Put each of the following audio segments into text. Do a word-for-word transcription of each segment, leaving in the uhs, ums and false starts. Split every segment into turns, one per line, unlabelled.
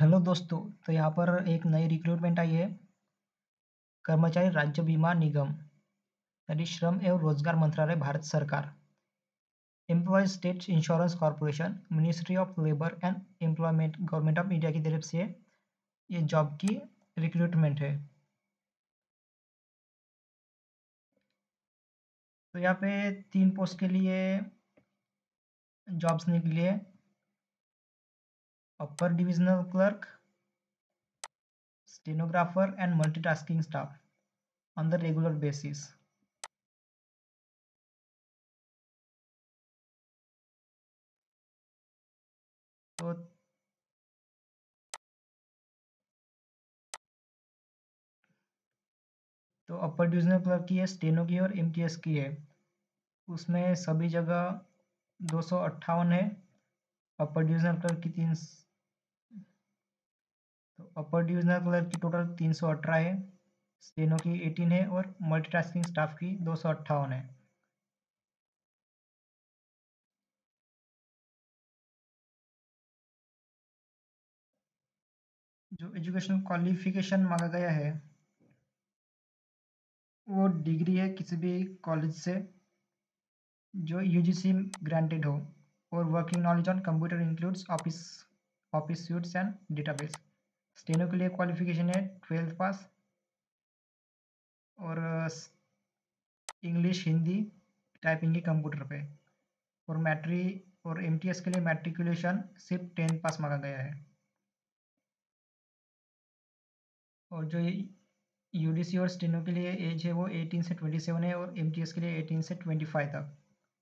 Hello दोस्तों, तो यहाँ पर एक नई रिक्रूटमेंट आई है। कर्मचारी राज्य बीमा निगम यानी श्रम एवं रोजगार मंत्रालय, भारत सरकार। Employees state insurance corporation, ministry of labour and employment, government of India की तरफ से ये जॉब की रिक्रूटमेंट है। तो यहाँ पे तीन पोस्ट के लिए जॉब्स निकली है। Upper divisional clerk, stenographer and multitasking staff on the regular basis. तो तो अपर डिविजनल क्लर्क की है, स्टेनो की और एमटीएस की है। उसमें सभी जगह दो सौ अट्ठावन है। अपर डिविजनल क्लर्क की तीन तो अपर डिविजनल क्लर्क की टोटल तीन सौ अठारह है, स्टेनो की अठारह है और मल्टीटास्किंग स्टाफ की दो सौ अट्ठावन है। जो एजुकेशन क्वालिफिकेशन मांगा गया है वो डिग्री है किसी भी कॉलेज से जो यूजीसी ग्रांटेड हो, और working knowledge on computer includes office office suites and database. Steno के लिए क्वालिफिकेशन है ट्वेल्थ पास, और इंग्लिश हिंदी टाइपिंग की कंप्यूटर पे। और मैट्री और एमटीएस के लिए मैट्रिकुलेशन सिर्फ टेंथ पास मांगा गया है। और जो यूडीसी और स्टेनो के लिए एज है वो अठारह से सत्ताईस है, और एमटीएस के लिए अठारह से पच्चीस तक।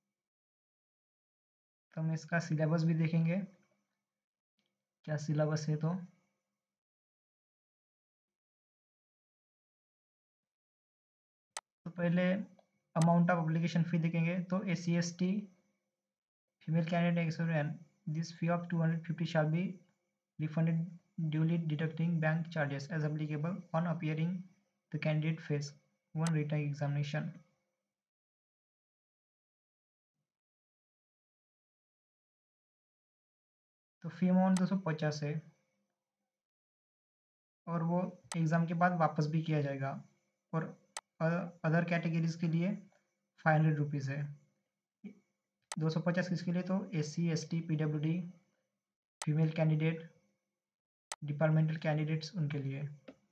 तो हम इसका सिलेबस भी देखेंगे क्या सिलेबस है। तो तो पहले अमाउंट ऑफ एप्लीकेशन फ़ी देखेंगे। तो S C S T female candidate एक्सोरियन, this fee of two hundred fifty shall be refunded duly deducting bank charges as applicable on appearing the candidate face one written examination। तो फी amount दो सौ पचास है, और वो एग्ज़ाम के बाद वापस भी किया जाएगा। और अदर कैटेगरीज के लिए फाइव हंड्रेड रुपीज़ है। दो सौ पचास किसके लिए? तो S C S T P W D, female candidate, departmental candidates, उनके लिए।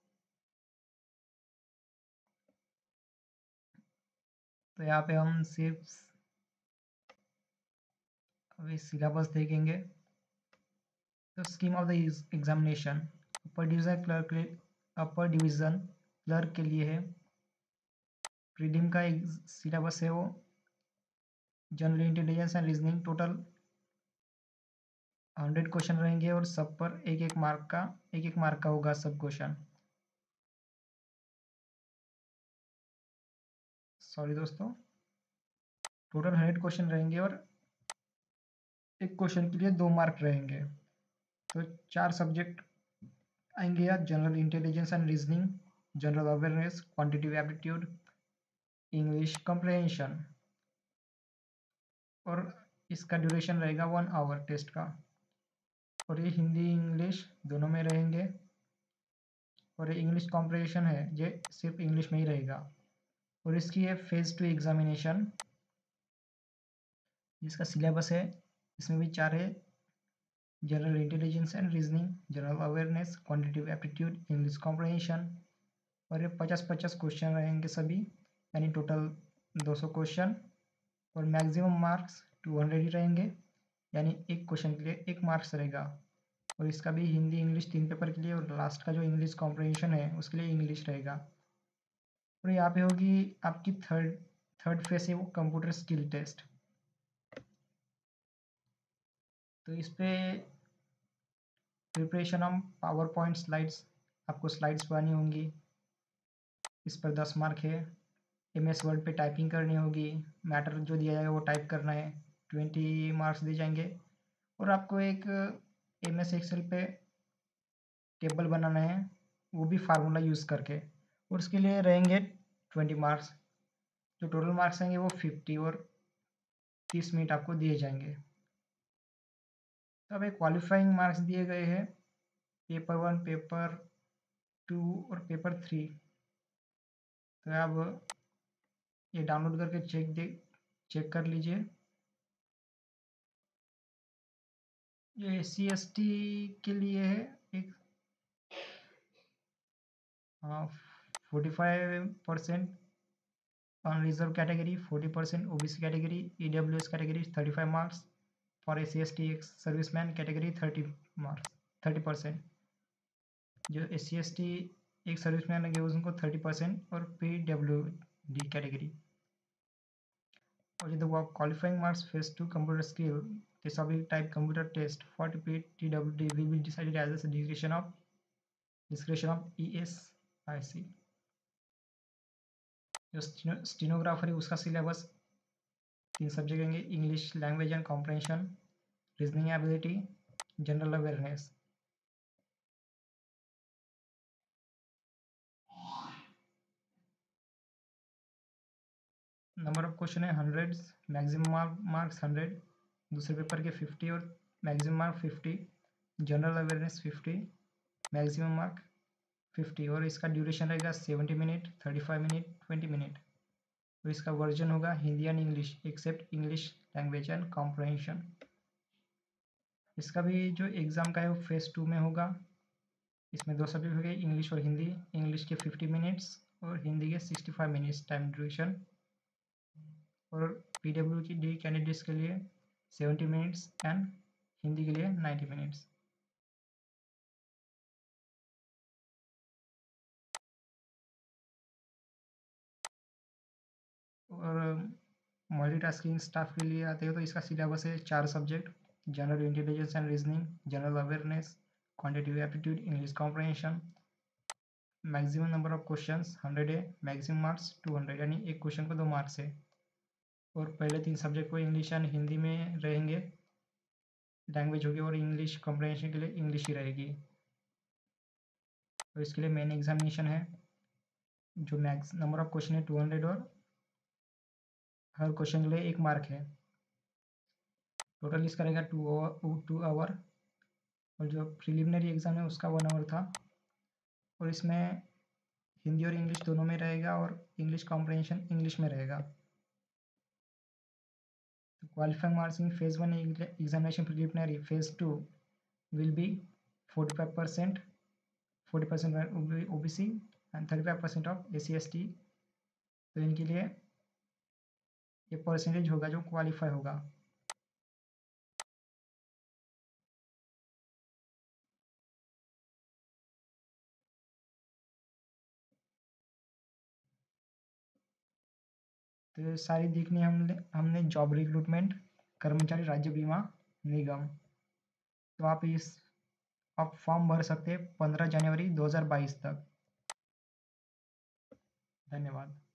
तो यहाँ पे हम सिर्फ अभी सिलेबस देखेंगे। तो scheme of the examination, upper division clerk upper division clerk के लिए है। प्रीलिम का सिलेबस है वो general intelligence and reasoning, total hundred question रहेंगे, और सब पर एक एक मार्क का एक एक मार्क का होगा सब क्वेश्चन। सॉरी दोस्तों, टोटल हंड्रेड क्वेश्चन रहेंगे और एक क्वेश्चन के लिए दो मार्क रहेंगे। तो चार सब्जेक्ट आएंगे या general intelligence and reasoning, general awareness, quantitative aptitude, English comprehension. और इसका ड्यूरेशन रहेगा वन आवर टेस्ट का। और ये हिंदी इंग्लिश दोनों में रहेंगे, और ये इंग्लिश कॉम्प्रहेंशन है ये सिर्फ इंग्लिश में ही रहेगा। और इसकी है फेज टू एग्जामिनेशन, जिसका सिलेबस है इसमें भी चार है: general intelligence and reasoning, general awareness, quantitative aptitude, English comprehension. और ये पचास पचास क्वेश्चन रहेंगे सभी, यानी टोटल दो सौ क्वेश्चन, और मैक्सिमम मार्क्स टू हंड्रेड ही रहेंगे, यानी एक क्वेश्चन के लिए एक मार्क्स रहेगा। और इसका भी हिंदी इंग्लिश तीन पेपर के लिए, और लास्ट का जो इंग्लिश कॉम्प्रहेंशन है उसके लिए इंग्लिश रहेगा। और यहाँ पे होगी आपकी थर्ड थर्ड फेस है वो कंप्यूटर स्किल टेस्ट। तो इस पे preparation of power point slides, आपको स्लाइड्स बनानी होंगी। इस पर दस मार्क है। एम एस वर्ड पे टाइपिंग करनी होगी, मैटर जो दिया जाएगा वो टाइप करना है, ट्वेंटी मार्क्स दिए जाएंगे। और आपको एक एम एस एक्सेल पे टेबल बनाना है, वो भी फार्मूला यूज़ करके, और उसके लिए रहेंगे ट्वेंटी मार्क्स। जो टोटल मार्क्स आएंगे वो फिफ्टी, और तीस मिनट आपको दिए जाएंगे। तो अब एक क्वालिफाइंग मार्क्स दिए गए हैं। पेपर वन, पेपर टू और पेपर थ्री। तो आप ये डाउनलोड करके चेक दे चेक कर लीजिए। ये एस सी एस टी के लिए है एक forty five percent on reserve category, forty percent O B C category, E W S category thirty-five marks, for S C S T ex serviceman category thirty marks, thirty percent। जो S C S T ex servicemen लगे उनको thirty percent और P W D category. और जो वो qualifying marks phase two computer skill the subject type computer test for P T W D will be decided as a discretion of discretion of E S I C। जो stenographer है उसका syllabus तीन subject होंगे, English language and comprehension, reasoning ability, general awareness. Number of question है hundred, maximum marks hundred, दूसरे paper के fifty और maximum mark fifty, general awareness fifty, maximum mark fifty, और इसका ड्यूरेशन रहेगा seventy minute, thirty five minute, twenty minute. तो इसका version होगा Hindi and English except English language and comprehension. इसका भी जो एग्ज़ाम का है वो फेज टू में होगा। इसमें दो सब्जेक्ट हो गए, इंग्लिश और हिंदी। इंग्लिश के फिफ्टी मिनट्स और हिंदी के sixty five minutes time duration. और पी डब्ल्यू डी कैंडिडेट्स के लिए सेवेंटी मिनट्स एंड हिंदी के लिए नाइन्टी मिनट्स। और मल्टीटास्किंग स्टाफ के लिए आते हो तो इसका सिलेबस है चार subject, general intelligence and reasoning, general awareness, quantitative aptitude, English comprehension. Maximum number of questions hundred है, मैक्सिमम मार्क्स टू हंड्रेड, यानी एक क्वेश्चन को दो मार्क्स है। और पहले तीन सब्जेक्ट को इंग्लिश एंड हिंदी में रहेंगे, लैंग्वेज होगी, और इंग्लिश कॉम्प्रहेंशन के लिए इंग्लिश ही रहेगी। तो इसके लिए मेन एग्जामिनेशन है, जो मैक्स नंबर ऑफ क्वेश्चन है टू हंड्रेड, और हर क्वेश्चन के लिए एक मार्क है। टोटल इसका रहेगा टू टू आवर। और जो प्रिलिमिनरी एग्ज़ाम है उसका वन आवर था, और इसमें हिंदी और इंग्लिश दोनों में रहेगा, और इंग्लिश कॉम्प्रहेंशन इंग्लिश में रहेगा। तो qualifying marks in phase one examination preliminary, phase two will be forty five percent, forty percent O B C and thirty five percent of S C S T। तो इनके लिए ये percentage होगा जो qualify होगा। तो सारी देखनी हमने हमने जॉब रिक्रूटमेंट, कर्मचारी राज्य बीमा निगम। तो आप इस आप फॉर्म भर सकते हैं पंद्रह जनवरी दो हज़ार बाईस तक। धन्यवाद।